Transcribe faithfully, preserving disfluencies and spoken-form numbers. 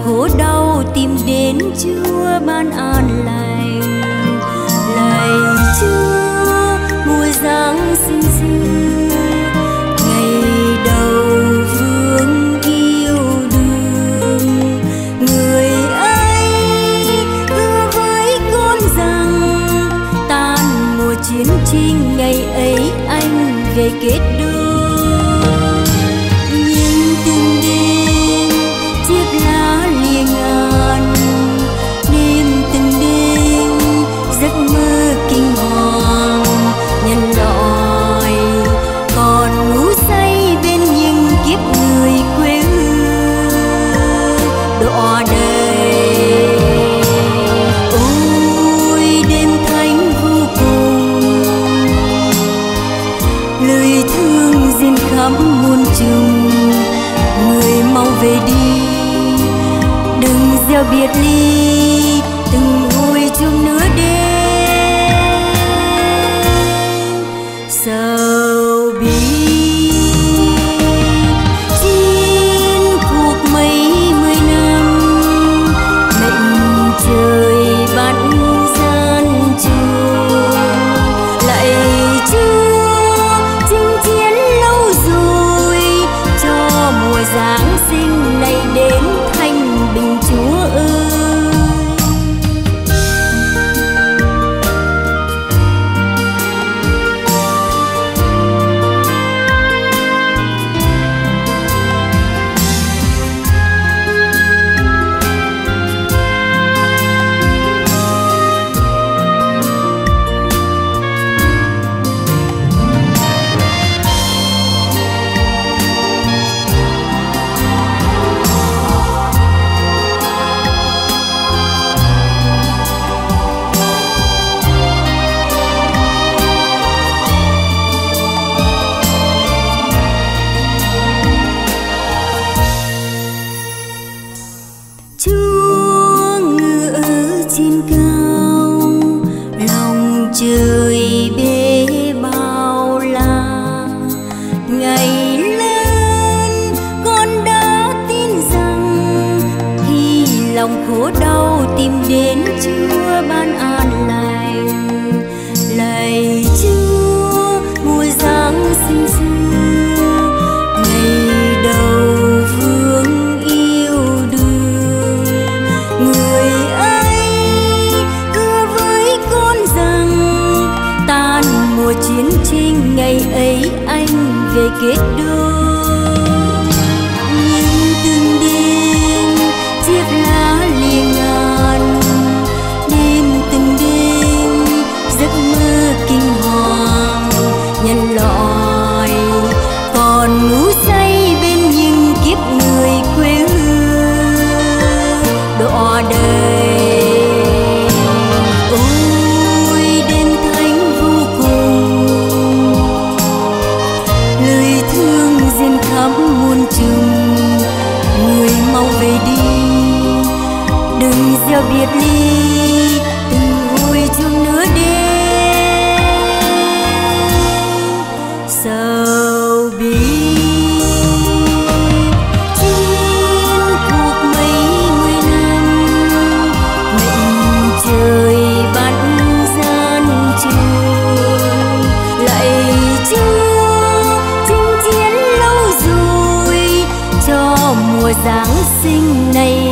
khổ đau tìm đến Chúa ban an lành. Lạy Chúa mùa Giáng sinh xưa, ngày đầu vương yêu đương, người ấy hứa với con rằng tan mùa chiến tranh ngày ấy anh về kết đôi. Về đi đừng gieo biệt ly, từng hồi chung nữa đêm sầu bi. Chiến cuộc mấy mươi năm mệnh trời bắt gian trường. Lạy Chúa chinh chiến lâu rồi cho mùa Giáng sinh này đến thanh bình Chúa ơi. Trời bê bao la, ngày lớn con đã tin rằng khi lòng khổ đau tìm đến Chúa ban an lành. Lạy Chúa mùa Giáng sinh xưa, ngày đầu vương yêu đương, người ấy hứa với con rằng tan mùa chiến tranh ngày ấy anh về kết đôi. Nhưng từng đêm chiếc lá lìa ngàn, đêm từng đêm giấc mơ kinh hoàng nhân loại còn ngủ say bên những kiếp người quê hương đọa đời. Người mau về đi đừng gieo biệt ly, từng hồi chung nữa đêm sầu bi. Chiến cuộc mấy mươi năm mệnh trời bắt gian trường. Lạy Chúa chinh chiến lâu rồi cho mùa Giáng sinh này